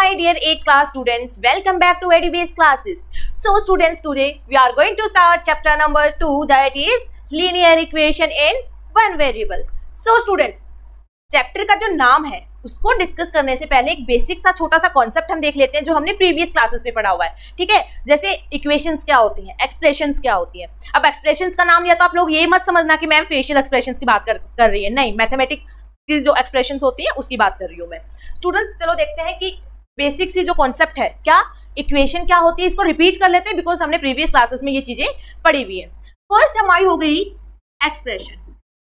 my dear 8th class students, welcome back to EduBase classes. So students, today we are going to start chapter number 2, that is linear equation in one variable. So students, chapter का जो नाम है उसको discuss करने से पहले एक basic सा छोटा सा कॉन्सेप्ट हम देख लेते हैं जो हमने प्रीवियस क्लासेस में पढ़ा हुआ है. ठीक है, जैसे इक्वेशंस क्या होती हैं, एक्सप्रेशंस क्या होती हैं. अब एक्सप्रेशंस का नाम लिया तो आप लोग ये मत समझना कि मैम फेशियल एक्सप्रेशंस की बात कर रही है, नहीं, मैथमेटिक्स की जो एक्सप्रेशंस होती है उसकी बात कर रही हूँ मैं. स्टूडेंट्स चलो देखते हैं कि बेसिक सी जो कॉन्सेप्ट है, क्या इक्वेशन क्या होती है, इसको रिपीट कर लेते हैं बिकॉज हमने प्रीवियस क्लासेस में ये चीजें पढ़ी हुई है. फर्स्ट हमारी हो गई एक्सप्रेशन.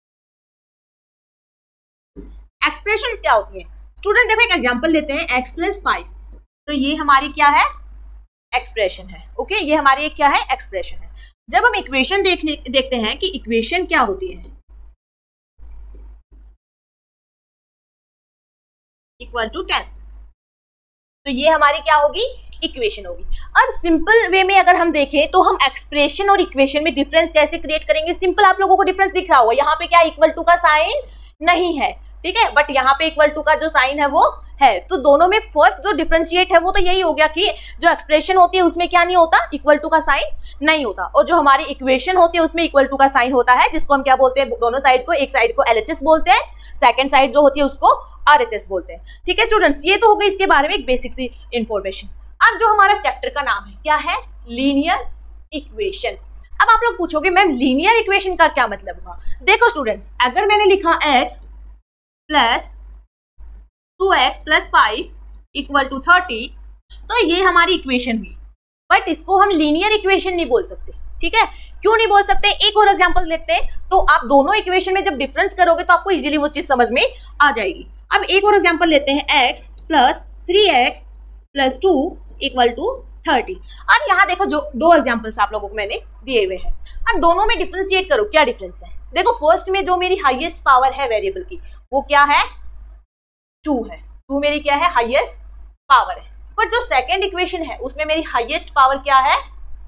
एक्सप्रेशंस क्या होती है स्टूडेंट, देखो एक एग्जांपल लेते हैं, x + 5. तो ये हमारी क्या है, एक्सप्रेशन है. ओके, ये हमारी क्या है, एक्सप्रेशन है. जब हम इक्वेशन देखते हैं कि इक्वेशन क्या होती है, इक्वल टू 10, तो ये हमारी क्या होगी, इक्वेशन होगी. अब सिंपल वे में अगर हम देखें तो हम एक्सप्रेशन और इक्वेशन में डिफरेंस कैसे क्रिएट करेंगे. सिंपल, आप लोगों को डिफरेंस दिख रहा होगा, यहाँ पे क्या इक्वल टू का साइन नहीं है, ठीक है, बट यहाँ पे इक्वल टू का जो साइन है वो है. तो दोनों में फर्स्ट जो डिफरेंशिएट है वो तो यही हो गया कि जो एक्सप्रेशन होती है उसमें क्या नहीं होता, इक्वल टू का साइन नहीं होता, और जो हमारी इक्वेशन होती है उसमें इक्वल टू का साइन होता है, जिसको हम क्या बोलते हैं, दोनों साइड को, एक साइड को LHS बोलते हैं, सेकंड साइड जो होती है उसको RHS बोलते हैं. ठीक है स्टूडेंट्स, ये तो हो गई इसके बारे में एक बेसिक सी इंफॉर्मेशन. अब जो हमारा चैप्टर का नाम है क्या है, लीनियर इक्वेशन. अब आप लोग पूछोगे मैम लीनियर इक्वेशन का क्या मतलब हुआ. देखो स्टूडेंट्स, अगर मैंने लिखा x + 2x + 5 = 30, तो ये हमारी इक्वेशन हुई, बट इसको हम लीनियर इक्वेशन नहीं बोल सकते. ठीक है, क्यों नहीं बोल सकते, एक और एग्जांपल देखते हैं. तो आप दोनों इक्वेशन में जब डिफरेंस करोगे तो आपको इजीली वो चीज समझ में आ जाएगी. अब एक और एग्जांपल लेते हैं, x + 3x + 2 = 30. अब यहाँ देखो, जो दो एग्जांपल्स आप लोगों को मैंने दिए हुए हैं, अब दोनों में डिफरेंशिएट करो, क्या डिफरेंस है. देखो फर्स्ट में जो मेरी हाईएस्ट पावर है वेरिएबल की वो क्या है, 2 है. 2 मेरी क्या है, हाईएस्ट पावर है. बट जो सेकंड इक्वेशन है उसमें मेरी हाईएस्ट पावर क्या है,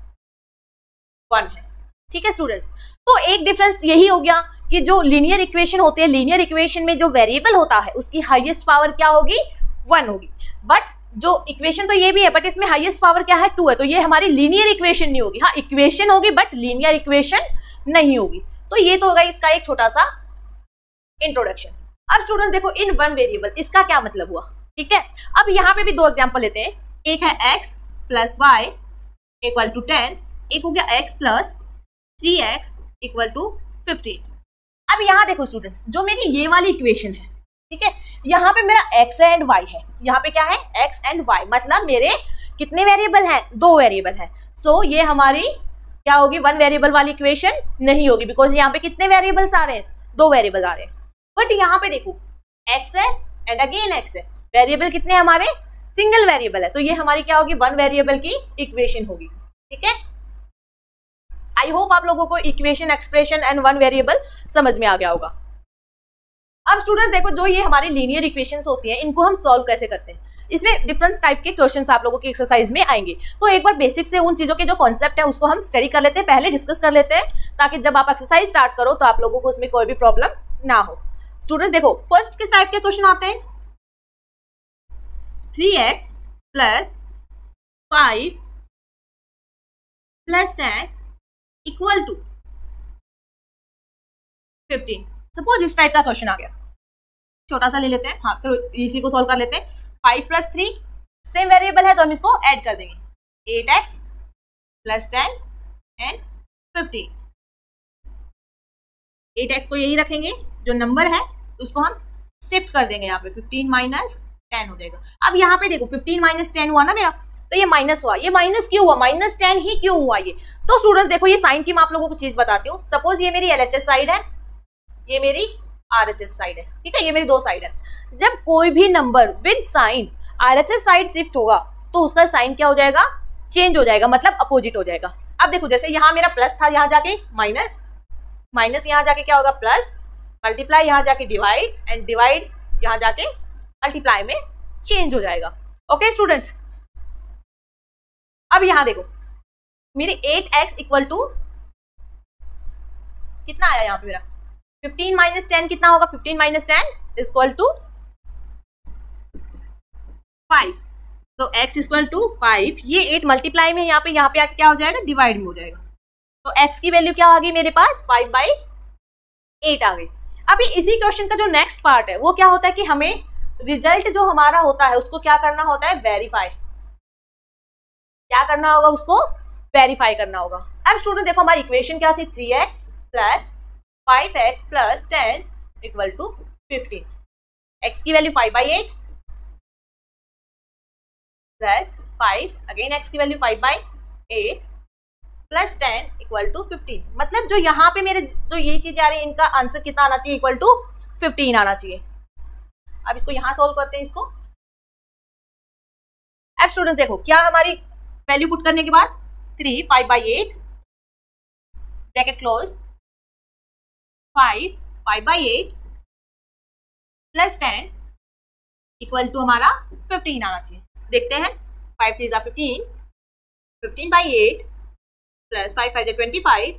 1 है. ठीक है स्टूडेंट्स, तो एक डिफरेंस यही हो गया कि जो लीनियर इक्वेशन होते हैं, लीनियर इक्वेशन में जो वेरिएबल होता है उसकी हाईएस्ट पावर क्या होगी, 1 होगी. बट जो इक्वेशन तो ये भी है, बट इसमें हाईएस्ट पावर क्या है, 2 है, तो ये हमारी लीनियर इक्वेशन नहीं होगी. हाँ, इक्वेशन होगी बट लीनियर इक्वेशन नहीं होगी. तो ये तो होगा इसका एक छोटा सा इंट्रोडक्शन. अब स्टूडेंट देखो, इन वन वेरिएबल, इसका क्या मतलब हुआ. ठीक है, अब यहाँ पे भी दो एग्जांपल लेते हैं. एक है x + y = 10, एक हो गया x + 3x = 15. अब यहाँ देखो स्टूडेंट्स, जो मेरी ये वाली इक्वेशन है, ठीक है, यहाँ पे मेरा x एंड y है, यहाँ पे क्या है, x एंड y, मतलब मेरे कितने वेरिएबल हैं, 2 वेरिएबल हैं. सो ये हमारी क्या होगी, 1 वेरिएबल वाली इक्वेशन नहीं होगी, बिकॉज यहाँ पे कितने वेरिएबल्स आ रहे हैं, 2 वेरिएबल आ रहे हैं. बट यहाँ पे देखो x है एंड अगेन x है, वेरिएबल कितने हमारे, सिंगल वेरिएबल है, तो ये हमारी क्या होगी, 1 वेरिएबल की इक्वेशन होगी. ठीक है, आई होप आप लोगों को इक्वेशन, एक्सप्रेशन एंड 1 वेरिएबल समझ में आ गया होगा. अब स्टूडेंट्स देखो, जो ये हमारी लीनियर इक्वेशंस होती हैं इनको हम सॉल्व कैसे करते हैं. इसमें डिफरेंट टाइप के क्वेश्चंस आप लोगों की एक्सरसाइज में आएंगे. तो एक बार बेसिक से उन चीजों के जो कॉन्सेप्ट है उसको हम स्टडी कर लेते हैं, पहले डिस्कस कर लेते हैं, ताकि जब आप एक्सरसाइज स्टार्ट करो तो आप लोगों को उसमें कोई भी प्रॉब्लम ना हो. स्टूडेंट्स देखो, फर्स्ट किस टाइप के क्वेश्चन आते हैं, 3x + 5 + 10 = 15. सपोज इस टाइप का क्वेश्चन आ गया, छोटा सा ले लेते हैं. हाँ चलो इसी को सॉल्व कर लेते हैं. 5 + 3 सेम वेरिएबल है तो हम इसको ऐड कर देंगे, 8x + 10 एंड 15. 8x को यही रखेंगे, जो नंबर है उसको हम शिफ्ट कर देंगे, यहाँ पे 15 - 10 हो जाएगा. अब यहाँ पे देखो 15 - 10 हुआ ना मेरा, तो ये माइनस हुआ. ये माइनस क्यों हुआ, -10 ही क्यों हुआ ये. तो स्टूडेंट्स देखो, ये साइन की मैं आप लोगों को चीज बताती हूँ. सपोज ये मेरी LHS साइड है, ये मेरी RHS साइड है. ठीक है, ये मेरी 2 साइड है. जब कोई भी number with sign RHS side shift होगा तो उसका साइन क्या हो जाएगा, चेंज हो जाएगा, मतलब अपोजिट हो जाएगा. अब देखो, जैसे यहाँ मेरा प्लस था, यहाँ जाके माइनस, माइनस यहाँ जाके क्या होगा, प्लस, मल्टीप्लाई यहाँ जाके डिवाइड, एंड डिवाइड यहाँ जाके मल्टीप्लाई में चेंज हो जाएगा. ओके स्टूडेंट्स, अब यहाँ देखो मेरी 8x = कितना आया यहाँ पे मेरा, 15 - 10 कितना होगा, 15 - 10 = 5. तो x इक्वल टू 5, ये 8 मल्टीप्लाई में यहाँ पे आके क्या हो जाएगा, डिवाइड में हो जाएगा। तो x की वैल्यू क्या आ गई मेरे पास, 5/8 आ गई। अभी इसी क्वेश्चन का जो नेक्स्ट पार्ट है वो क्या होता है कि हमें रिजल्ट जो हमारा होता है उसको क्या करना होता है, वेरीफाई। क्या करना होगा, उसको वेरीफाई करना होगा। अब स्टूडेंट देखो हमारी इक्वेशन क्या थी, 3x plus 5x plus 10 equal to 15। x की वैल्यू 5/8 प्लस 5, अगेन x की वैल्यू 5/8 प्लस 10 इक्वल टू 15। मतलब जो यहाँ पे मेरे जो ये चीजें आ रही है इनका आंसर कितना आना चाहिए, इक्वल टू 15 आना चाहिए। अब इसको यहाँ सॉल्व करते हैं इसको। अब स्टूडेंट देखो क्या हमारी वैल्यू पुट करने के बाद 3 5/8 bracket close 5 5/8 plus 10 equal to हमारा 15 आना चाहिए। देखते हैं 5 3 15, 15/8 प्लस 5 5 25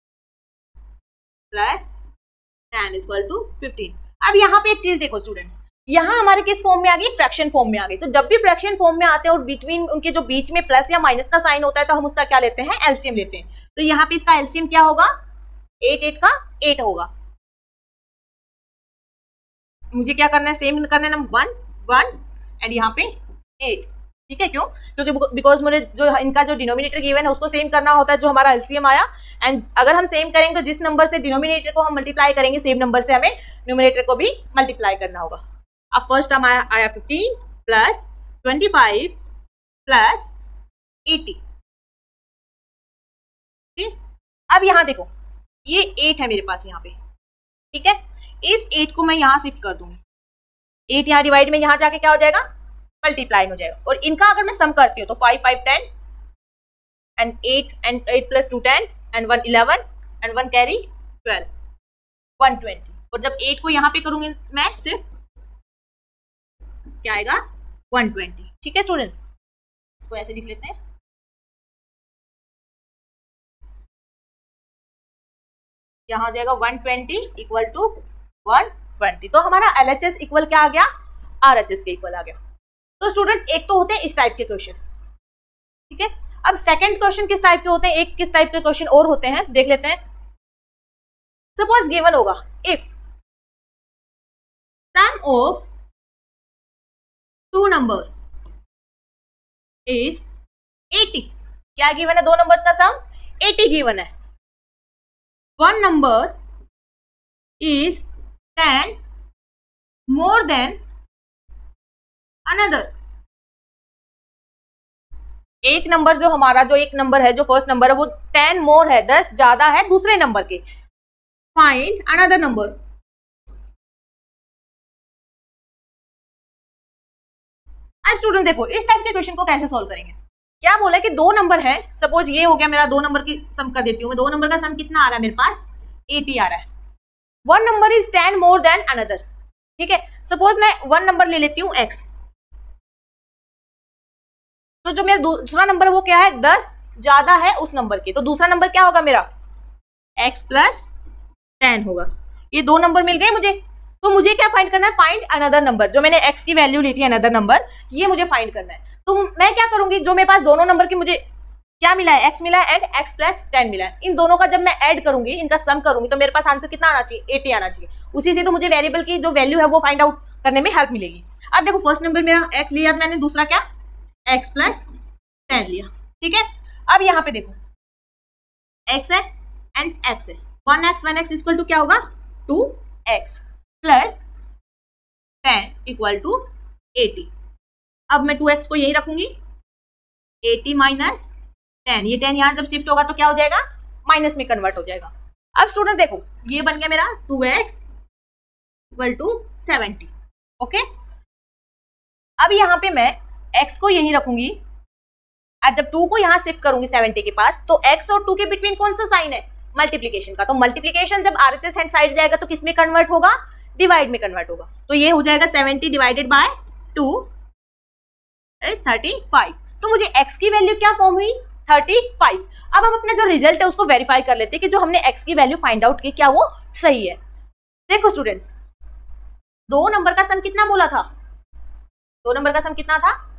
प्लस 10 इक्वल टू 15। अब यहाँ पे एक चीज देखो स्टूडेंट्स, यहाँ हमारे किस फॉर्म में आ गई, फ्रैक्शन फॉर्म में आ गई। तो जब भी फ्रैक्शन फॉर्म में आते हैं और बिटवीन उनके जो बीच में प्लस या माइनस का साइन होता है तो हम उसका क्या लेते हैं, एलसीएम लेते हैं। तो यहाँ पे इसका एलसीएम क्या होगा, 8 8 का 8 होगा। मुझे क्या करना है, सेम करना है ना, 1 1 एंड यहाँ पे 8। ठीक है, क्यों, क्योंकि बिकॉज मुझे जो इनका जो डिनोमिनेटर गिवन है उसको सेम करना होता है जो हमारा एलसीएम आया। एंड अगर हम सेम करेंगे तो जिस नंबर से डिनोमिनेटर को हम मल्टीप्लाई करेंगे सेम नंबर से हमें न्यूमरेटर को भी मल्टीप्लाई करना होगा। अब फर्स्ट टर्म आया 15 प्लस 25 प्लस 80। ठीक, अब यहाँ देखो ये 8 है मेरे पास यहाँ पे। ठीक है, इस 8 को मैं यहाँ शिफ्ट कर दूंगी। 8 यहाँ डिवाइड में यहाँ जाके क्या हो जाएगा, मल्टीप्लाई हो जाएगा। और इनका अगर मैं सम करती हूँ तो 5 5 10 and 8 plus 2 10 and 1 11 and 1 carry 12 120। और जब 8 को यहाँ पे करूंगी मैं सिर्फ क्या आएगा, 120। ठीक है स्टूडेंट्स, इसको ऐसे लिख लेते हैं। यहाँ आ जाएगा 120 इक्वल टू 120। तो हमारा LHS इक्वल क्या आ गया, RHS के इक्वल आ गया। तो स्टूडेंट्स एक तो होते हैं इस टाइप के क्वेश्चन। ठीक है, अब सेकंड क्वेश्चन किस टाइप के होते हैं, एक किस टाइप के क्वेश्चन और होते हैं देख लेते हैं। सपोज गिवन होगा if sum of two numbers is 80। क्या गिवन है, दो नंबर्स का सम 80 गिवन है। One number is 10 more than another. एक नंबर जो हमारा जो एक नंबर है जो फर्स्ट नंबर है वो 10 मोर है, 10 ज्यादा है दूसरे नंबर के। Find another number. अब स्टूडेंट देखो इस टाइप के क्वेश्चन को कैसे सॉल्व करेंगे। क्या बोला कि दो नंबर है, सपोज ये हो गया मेरा, दो नंबर की सम कर देती हूँ मैं। दो नंबर का सम कितना आ रहा है मेरे पास, 80 आ रहा है। One number is 10 more than another. ठीक है, सपोज मैं वन नंबर ले लेती हूँ x, तो जो मेरा दूसरा नंबर है वो क्या है, 10 ज्यादा है उस नंबर के। तो दूसरा नंबर क्या होगा मेरा, x प्लस 10 होगा। ये दो नंबर मिल गए मुझे। तो मुझे क्या फाइंड करना है, फाइंड अनदर नंबर। जो मैंने x की वैल्यू ली थी अनदर नंबर, ये मुझे फाइंड करना है। तो मैं क्या करूंगी, जो मेरे पास दोनों नंबर की मुझे क्या मिला है, x मिला है एंड x प्लस 10 मिला है। इन दोनों का जब मैं ऐड करूंगी, इनका सम करूंगी, तो मेरे पास आंसर कितना आना चाहिए, 80 आना चाहिए। उसी से तो मुझे वेरिएबल की जो वैल्यू है वो फाइंड आउट करने में हेल्प मिलेगी। अब देखो फर्स्ट नंबर मेरा x लिया मैंने, दूसरा क्या x प्लस 10 लिया। ठीक है, अब यहाँ पे देखो x है एंड x है। 1x इक्वल टू क्या होगा, 2x प्लस 10 इक्वल टू 80। अब मैं 2x को यही रखूंगी, 80 माइनस 10, ये 10 यहाँ जब शिफ्ट होगा तो क्या हो जाएगा, माइनस में कन्वर्ट हो जाएगा। अब स्टूडेंट देखो ये बन गया मेरा 2x इक्वल टू 70। ओके, अब यहाँ पे मैं x को यही रखूंगी और जब 2 को यहाँ शिफ्ट करूंगी 70 के पास, तो x और 2 के बिटवीन कौन सा साइन है, मल्टीप्लीकेशन का। तो मल्टीप्लीकेशन जब RHS हैंड साइड जाएगा तो किस में कन्वर्ट होगा, डिवाइड में कन्वर्ट होगा। तो ये हो जाएगा 70 डिवाइडेड बाय 2 इज 35। तो मुझे x की वैल्यू क्या फॉर्म हुई, 35। अब हम अपना जो रिजल्ट है उसको वेरीफाई कर लेते हैं कि जो हमने x की वैल्यू फाइंड आउट की क्या वो सही है। देखो स्टूडेंट्स, दो नंबर का सम कितना बोला था, दो नंबर का सम कितना था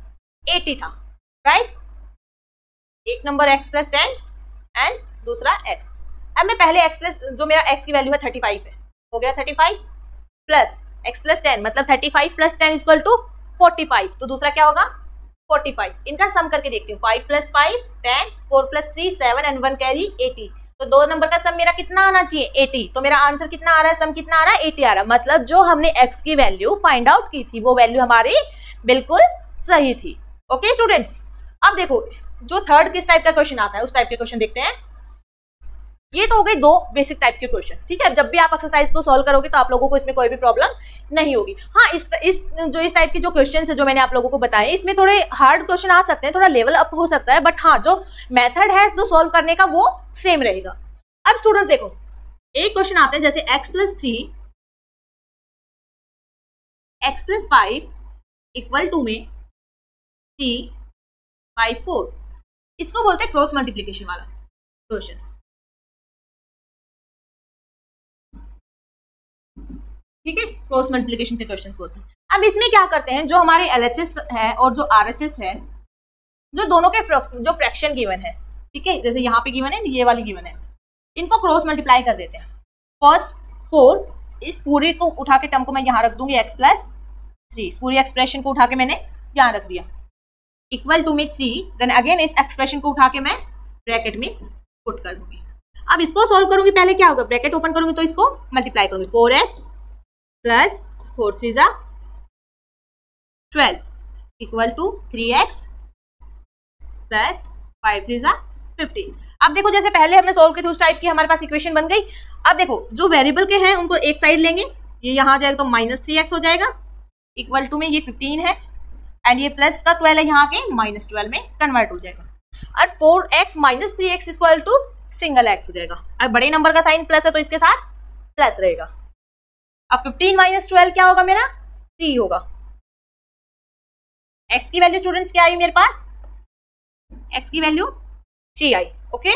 80 था, राइट। एक नंबर x प्लस 10 एंड दूसरा x। अब मैं पहले x प्लस, जो मेरा x की वैल्यू है 35 है, हो गया 35 प्लस x प्लस 10 मतलब 35 प्लस 10 इक्वल टू 45, तो दूसरा क्या होगा 45। इनका सम करके देखती हूँ, 5 प्लस 5 10, 4 प्लस 3 7 एंड 1 कैरी 80, तो दो नंबर का सम मेरा कितना आना चाहिए 80, तो मेरा आंसर कितना आ रहा है, सम कितना आ रहा है 80 आ रहा है। मतलब जो हमने x की वैल्यू फाइंड आउट की थी वो वैल्यू हमारी बिल्कुल सही थी। ओके स्टूडेंट्स, अब देखो जो थर्ड किस टाइप का क्वेश्चन आता है उस टाइप के क्वेश्चन देखते हैं। ये तो हो गई दो बेसिक टाइप के क्वेश्चन, ठीक है। जब भी आप एक्सरसाइज को सॉल्व करोगे तो आप लोगों को इसमें कोई भी प्रॉब्लम नहीं होगी। हाँ, इस टाइप की जो क्वेश्चन है जो मैंने आप लोगों को बताए, इसमें थोड़े हार्ड क्वेश्चन आ सकते हैं, थोड़ा लेवल अप हो सकता है, बट हाँ जो मेथड है जो सॉल्व करने का वो सेम रहेगा। अब स्टूडेंट्स देखो, एक क्वेश्चन आता है जैसे x plus 3 x plus 5 equal to में 3/4, इसको बोलते हैं क्रॉस मल्टीप्लीकेशन वाला क्वेश्चन, ठीक है। क्रॉस मल्टीप्लिकेशन के क्वेश्चंस बोलते हैं। अब इसमें क्या करते हैं, जो हमारे LHS है और जो RHS है, जो दोनों के जो फ्रैक्शन गिवन है, ठीक है, जैसे यहाँ पे गिवन है, ये वाली गिवन है, इनको क्रॉस मल्टीप्लाई कर देते हैं। फर्स्ट 4, इस पूरे को उठा के टर्म को मैं यहाँ रख दूंगी x प्लस 3, इस पूरी एक्सप्रेशन को उठा के मैंने यहाँ रख दिया, इक्वल टू में 3, देन अगेन इस एक्सप्रेशन को उठा के मैं ब्रैकेट में पुट कर दूंगी। अब इसको सोल्व करूंगी, पहले क्या होगा, ब्रैकेट ओपन करूंगी तो इसको मल्टीप्लाई करूंगी, 4x प्लस 4 3 जा 12 इक्वल टू 3x प्लस 5 3 जा 15। अब देखो जैसे पहले हमने सोल्व की थी उस टाइप की हमारे पास इक्वेशन बन गई। अब देखो जो वेरिएबल के हैं उनको एक साइड लेंगे, ये यहाँ आ जाएगा तो -3x हो जाएगा, इक्वल टू में ये 15 है एंड ये प्लस का 12 है, यहाँ के -12 में कन्वर्ट हो जाएगा। और 4x - 3x equal to single x हो जाएगा। अब बड़े नंबर का साइन प्लस है तो इसके साथ प्लस रहेगा। अब 15 - 12 क्या होगा मेरा 3 होगा। x की वैल्यू स्टूडेंट्स क्या आई मेरे पास, x की वैल्यू 3 आई। ओके,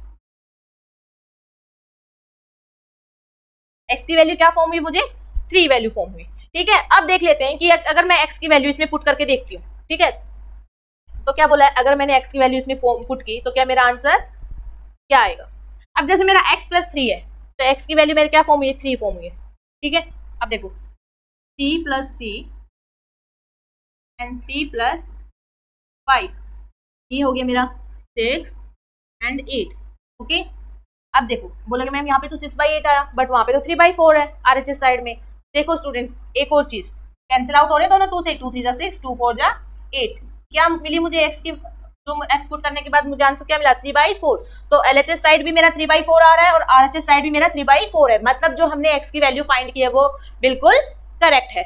x की वैल्यू क्या फॉर्म हुई, मुझे 3 वैल्यू फॉर्म हुई, ठीक है। अब देख लेते हैं कि अगर मैं x की वैल्यू इसमें पुट करके देखती हूँ, ठीक है, तो क्या बोला है, अगर मैंने x की वैल्यू इसमें पुट की तो क्या मेरा आंसर क्या आएगा। अब जैसे मेरा x प्लस 3 है तो x की वैल्यू मेरे क्या फॉर्म हुई है, 3 फॉर्म हुई है, ठीक है। अब देखो 3 प्लस 3 एंड 3 प्लस 5, ये हो गया मेरा 6 एंड 8। ओके, अब देखो बोलोगे मैम यहाँ पे तो 6/8 आया, बट वहाँ पे तो 3/4 है RHS साइड में। देखो स्टूडेंट्स एक और चीज, कैंसिल आउट हो रहे दोनों, 2 से 2 3 जा 6, 2 4 जा 8, क्या मिली मुझे x की, तो x पुट करने के बाद मुझे आंसर क्या मिला 3/4। तो LHS साइड भी मेरा 3/4 आ रहा है और RHS साइड भी मेरा 3/4 है, मतलब जो हमने x की वैल्यू फाइंड की है वो बिल्कुल करेक्ट है।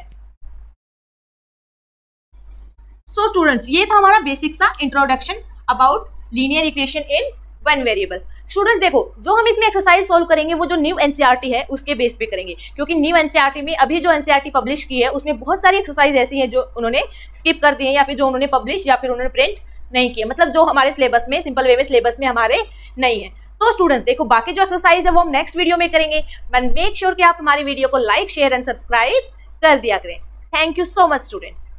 सो स्टूडेंट्स ये था हमारा बेसिक सा introduction about linear equation in one variable. Students देखो जो हम इसमें एक्सरसाइज सॉल्व करेंगे वो जो न्यू NCERT है उसके बेस पे करेंगे, क्योंकि न्यू NCERT में अभी जो NCERT पब्लिश की है उसमें बहुत सारी एक्सरसाइज ऐसी हैं जो उन्होंने स्किप कर दी है, या फिर जो उन्होंने पब्लिश या फिर उन्होंने प्रिंट नहीं किया, मतलब जो हमारे सिलेबस में सिंपल वे में सिलेबस में हमारे नहीं है। तो स्टूडेंट्स देखो बाकी जो एक्सरसाइज है वो हम नेक्स्ट वीडियो में करेंगे। मेक श्योर कि आप हमारी वीडियो को लाइक शेयर एंड सब्सक्राइब कर दिया करें। Thank you so much students.